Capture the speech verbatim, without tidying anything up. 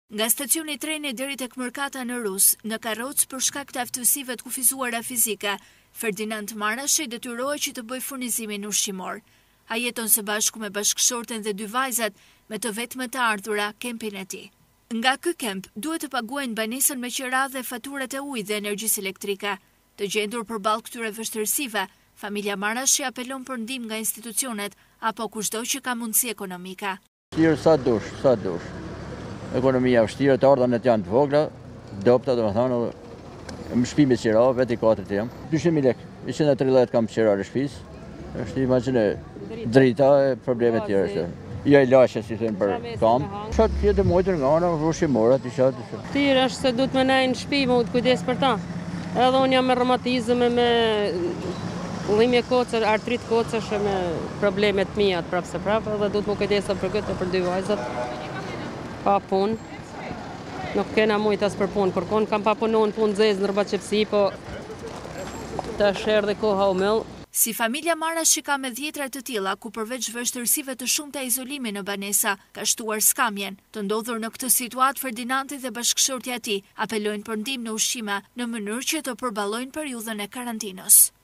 Nga stacioni i trenit deri tek Mërkata në Rus, në karrocë për shkak të aftësive të kufizuara fizike, Ferdinand Marashi detyrohej që të bëjë furnizimin ushqimor. Ai jeton së bashku me bashkëshorten dhe dy vajzat me të vetme të ardhura kempin e tij. Nga ky kemp duhet të paguajnë banesën me qira dhe faturat e ujit dhe energjisë elektrike. Të gjendur përballë këtyre vështirësive, familja Marashi apelon për ndihmë nga institucionet apo kushdo që ka mundësi ekonomike. Thirr sa dush, sa dush. Ekonomia vështirë, të ardhanët janë të vogla, dopta, do të thonë, më shtëpi me qira, vetë i katërt jam. dyqind mijë lekë, njëqind e tridhjetë kam qira në shtëpisë. Është imagjine drita e probleme të tjera. Ja i lashe si thënë për kam. Çat jetë mojtër nga ana ushqimore aty çat. Thirr është se duhet më nejë në shtëpi, më të kujdes për ta. Edhe unë jam me reumatizëm me dhimbje kocë, artrit kocësh me probleme të mia prapë se prapë, edhe duhet më kujdesem për këtë për dy vajzat. Pa punë, nuk kena mujt as për punë, kërkon kam pa punu në punë zezë në rëbaqepsi, po të shërë dhe koha u mëllë. Si familja Marashi ka me dhjetra të tilla, ku përveç vështërsive të shumta izolimi në banesa, ka shtuar skamjen. Të ndodhur në këtë situatë, Ferdinandi dhe bashkëshortja e tij apelojnë për ndihmë në ushqime në mënyrë që të përballojnë periudhën e karantinës.